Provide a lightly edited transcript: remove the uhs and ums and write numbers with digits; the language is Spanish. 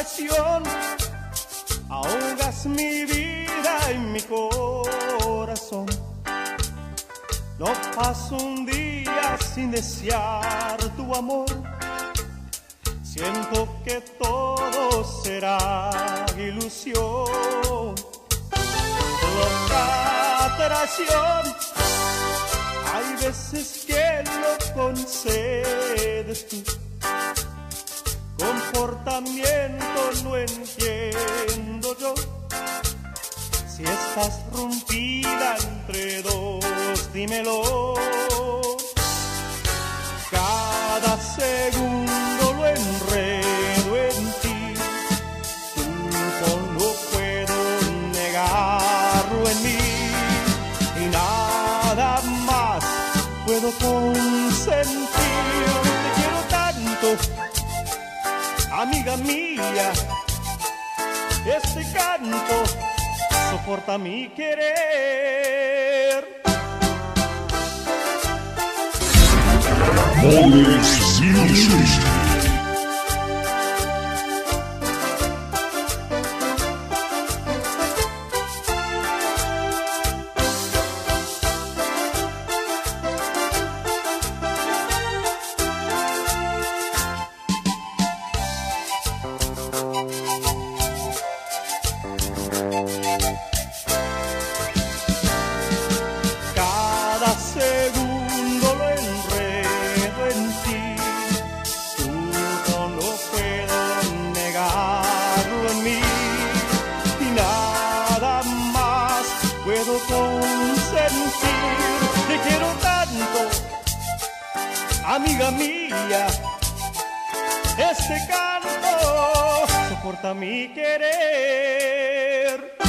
traición, ahogas mi vida y mi corazón. No paso un día sin desear tu amor. Siento que todo será ilusión. Loca traición, hay veces que lo concedes tú. Comportamiento no entiendo yo. Si estás rompida entre dos, dímelo. Cada segundo lo enredo en ti. No puedo negarlo en mí. Y nada más puedo consentir. Te quiero tanto, amiga mía. Este canto soporta mi querer. Onyx Music. Cada segundo lo enredo en ti. Tú no puedo negarlo en mí. Y nada más puedo consentir. Te quiero tanto, amiga mía. Este canto soporta mi querer.